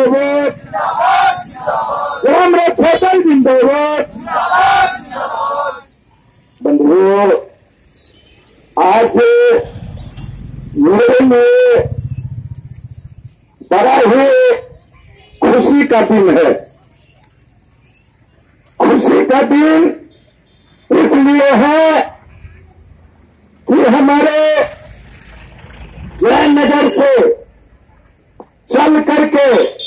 जिंदाबाद, ग्राम रक्षा दल जिंदाबाद। बंधुओं, आज मेरे लिए बड़ा ही खुशी का दिन है। खुशी का दिन इसलिए है कि हमारे जयनगर से चल करके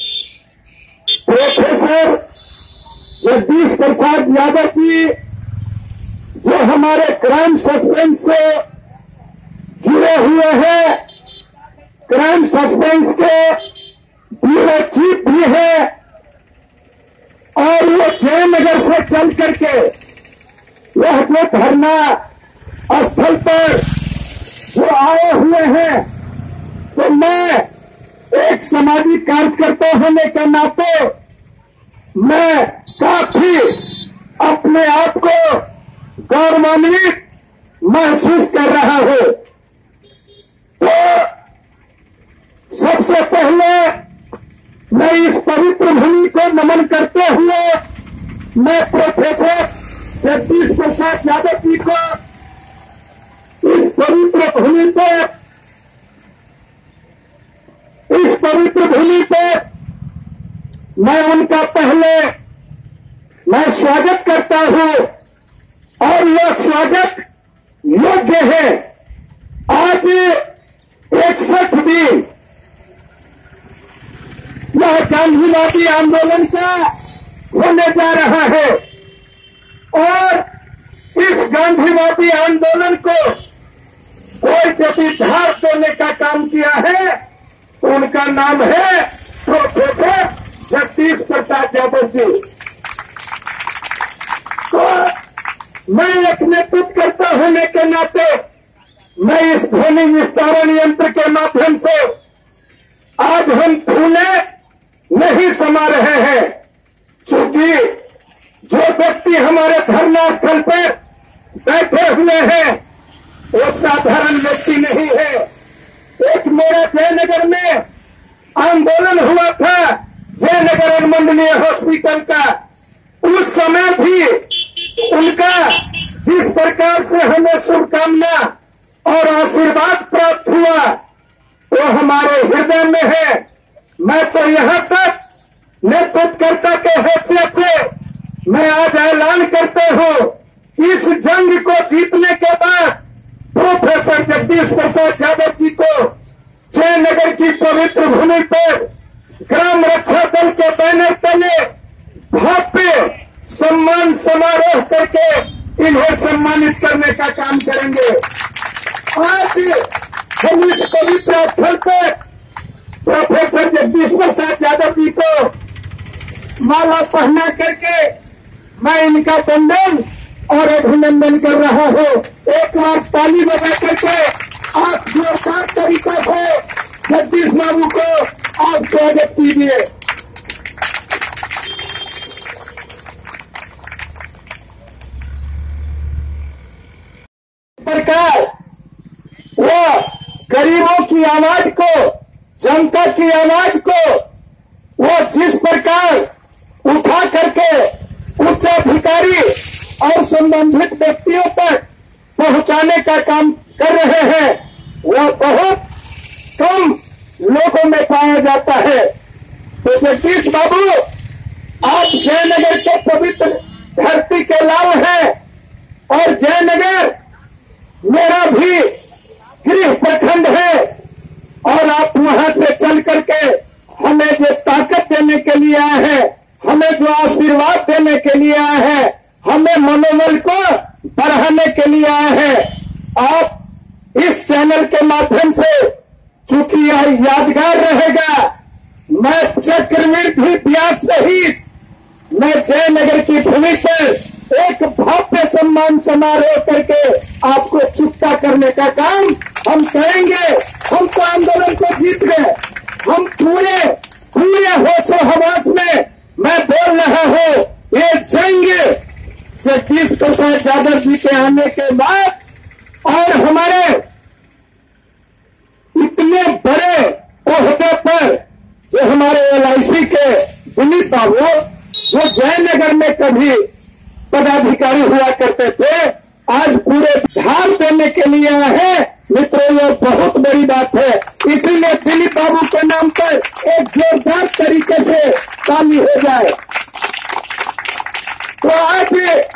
प्रोफेसर जगदीश प्रसाद यादव जी, जो हमारे क्राइम सस्पेंस से जुड़े हुए हैं, क्राइम सस्पेंस के ब्यूरो चीफ भी है, और वो जयनगर से चल करके वह जो धरना स्थल पर जो आए हुए हैं, तो मैं एक सामाजिक कार्यकर्ता होने के नाते मैं काफी अपने आप को गौरवान्वित महसूस कर रहा हूं। तो सबसे पहले मैं इस पवित्र भूमि को नमन करते हुए मैं प्रोफेसर जगदीश प्रसाद यादव जी को इस पवित्र भूमि पर मैं उनका पहले मैं स्वागत करता हूं, और यह स्वागत योग्य है। आज 61 दिन यह गांधीवादी आंदोलन का होने जा रहा है, और इस गांधीवादी आंदोलन को कोई यदि धार देने का काम किया है तो उनका नाम है प्रोफेसर जगदीश प्रसाद यादव जी। तो मैं एक नेतृत्वकर्ता होने के नाते मैं इस ध्वनि विस्तारण यंत्र के माध्यम से आज हम फूले नहीं समा रहे हैं, क्योंकि जो व्यक्ति हमारे धरना स्थल पर बैठे हुए हैं वो साधारण व्यक्ति नहीं है। एक मेरा जयनगर में आंदोलन हुआ था, जयनगर अनुमंडलीय हॉस्पिटल का, उस समय भी उनका जिस प्रकार से हमें शुभकामना और आशीर्वाद प्राप्त हुआ वो हमारे हृदय में है। मैं तो यहां तक नेतृत्वकर्ता के हैसियत से मैं आज ऐलान करता हूं कि इस जंग को जीतने के बाद प्रोफेसर जगदीश प्रसाद यादव जी को जयनगर की पवित्र भूमि पर ग्राम रक्षा दल के बैनर तले भव्य सम्मान समारोह करके इन्हें सम्मानित करने का काम करेंगे। आज हम इस पवित्र स्थल पर प्रोफेसर जगदीश प्रसाद यादव जी को माला पहना करके मैं इनका वंदन और अभिनंदन कर रहा हूं। एक बार ताली बजा करके आप जोरदार तरीके से जगदीश बाबू को आप स्वागत कीजिए। सरकार वो गरीबों की आवाज को, जनता की आवाज को वो जिस प्रकार उठा करके उच्च अधिकारी और संबंधित व्यक्तियों तक पहुंचाने का काम कर रहे हैं, वह बहुत कम लोगों में पाया जाता है। तो जगदीश बाबू, आप जयनगर के पवित्र धरती के लाल हैं, और जयनगर मेरा भी गृह प्रखंड है, और आप वहां से चल करके हमें जो ताकत देने के लिए आए हैं, हमें जो आशीर्वाद देने के लिए आए हैं, हमें मनोबल को बढ़ाने के लिए आए हैं। आप इस चैनल के माध्यम से, चूंकि यह यादगार रहेगा, मैं चक्रवर्ती व्यास सहित मैं जयनगर की भूमि पर एक भव्य सम्मान समारोह करके आपको चुकता करने का काम हम करेंगे। हम तो आंदोलन को जीत गए, हम पूरे होशो हवास में मैं बोल रहा हूं, ये जंग जगदीश प्रसाद यादव जी के आने के बाद और हमारे इतने बड़े ओहदे पर जो हमारे LIC के दिलीप बाबू जो जयनगर में कभी पदाधिकारी हुआ करते थे, आज पूरे धार देने के लिए आए हैं। मित्रों, ये बहुत बड़ी बात है। इसीलिए दिलीप बाबू के नाम पर एक जोरदार तरीके से ताली हो जाए। तो आज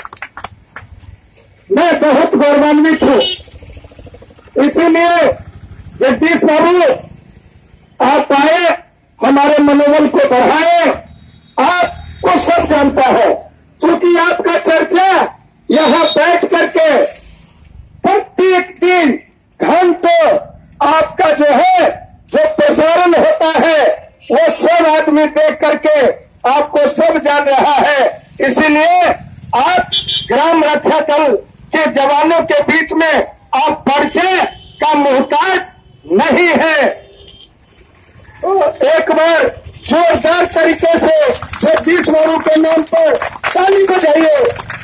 मैं बहुत गौरवान्वित हूं। इसीलिए जगदीश बाबू आप आए, हमारे मनोबल को बढ़ाए। आपको सब जानता है, क्योंकि आपका चर्चा यहां बैठ करके प्रत्येक दिन घंटों आपका जो है जो प्रसारण होता है वो सब आदमी देख करके आपको सब जान रहा है। इसीलिए आप ग्राम रक्षा दल के जवानों के बीच में आप परिचय का मोहताज नहीं है। तो एक बार जोरदार तरीके से जगदीश बाबू के नाम पर ताली बजाइए।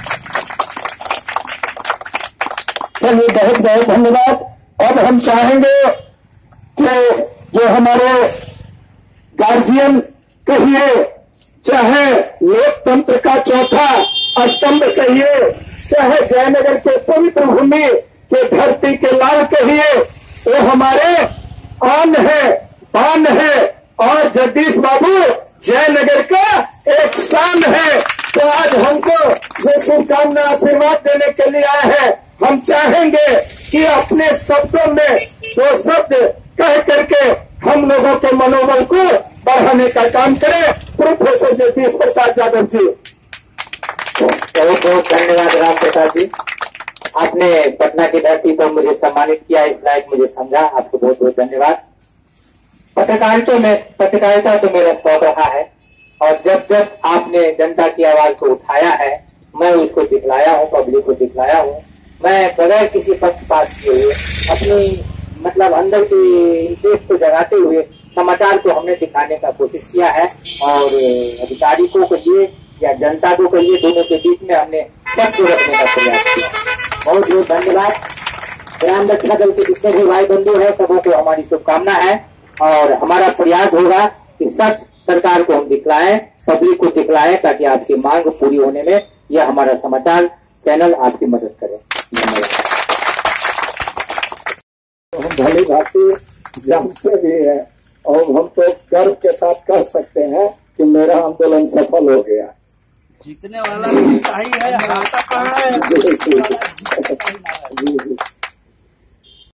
चलिए, बहुत बहुत धन्यवाद। अब हम चाहेंगे कि जो हमारे गार्जियन कहिए, चाहे लोकतंत्र का चौथा स्तंभ कहिए, चाहे जयनगर के पवित्र भूमि के धरती के लाल कहिए, वो हमारे आन है, बान है। और जगदीश बाबू जयनगर का एक शान है। तो आज हमको ये शुभकामना आशीर्वाद देने के लिए आए हैं। हम चाहेंगे कि अपने शब्दों में वो शब्द कह करके हम लोगों के मनोबल को बढ़ाने का काम करें। प्रोफेसर जगदीश प्रसाद यादव जी। बहुत बहुत धन्यवाद राम प्रसाद जी। आपने पटना की धरती पर मुझे सम्मानित किया, इस लायक मुझे समझा। आपको बहुत बहुत धन्यवाद। पत्रकारिता तो मेरा शौक रहा है, और जब जब आपने जनता की आवाज को उठाया है, मैं उसको दिखलाया हूँ, पब्लिक को दिखलाया हूँ। मैं बगैर किसी पक्षपात किए हुए अपनी अंदर के देश को जगाते हुए समाचार को हमने दिखाने का कोशिश किया है। और अधिकारी को कहिए या जनता को कहिए, दोनों के बीच में हमने सबको रखने का प्रयास किया। बहुत बहुत धन्यवाद। ग्राम रक्षा दल के जितने भी भाई बंधु है, सबों को हमारी शुभकामना है। और हमारा प्रयास होगा कि सच सरकार को हम दिखलाएं, पब्लिक को दिखलाएं, ताकि आपकी मांग पूरी होने में यह हमारा समाचार चैनल आपकी मदद करे। धन्यवाद। हम भली भांति जानते भी है, और हम तो गर्व के साथ कह सकते हैं कि मेरा आंदोलन सफल हो गया। जीतने वाला तो ही है, हारता कहाँ है।